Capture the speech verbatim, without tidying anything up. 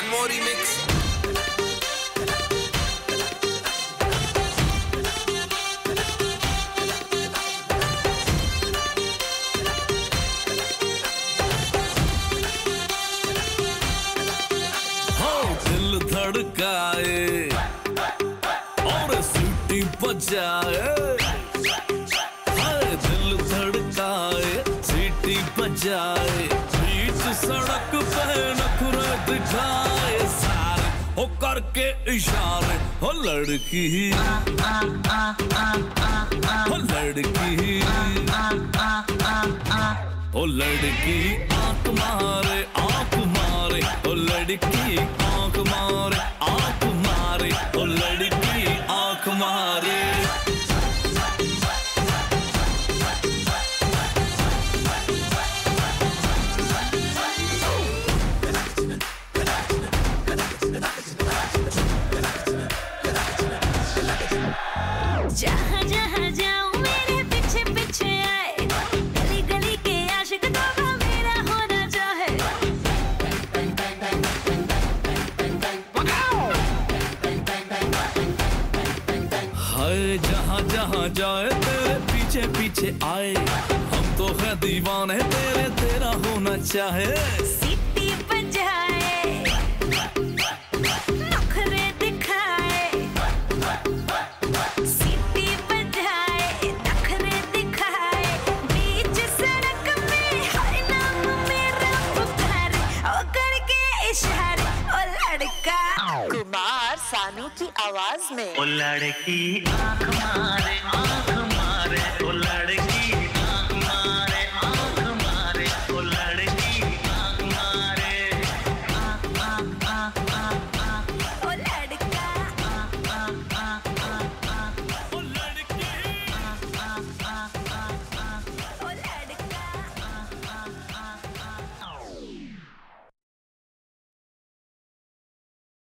one more remix. दिल धड़काए और सीटी बजाए, दिल धड़काए सीटी बजाए, बीच सड़क पे नखरे दिखाए सारे हो करके इशारे। हो लड़की हो लड़की हो लड़की आंख मारे आंख मारे, ओ लड़की आंख मारे आंख मारे, ओ लड़की आंख मारे। जहाँ जहाँ जाऊँ मेरे पीछे पीछे आए, गली गली के आशिक तो मेरा होना चाहे। हाय जहाँ जहाँ जाए तेरे पीछे पीछे आए, हम तो है दीवाने तेरे, तेरा होना चाहे। सीटी बजाए नखरे दिखाए, सीटी बजाए नखरे दिखाए, बीच सड़क में हर नाम मेरा पुकारे, ओ करके इशारे। ओ लड़का कुमार सानू की आवाज में, ओ लड़की आंख मारे आंख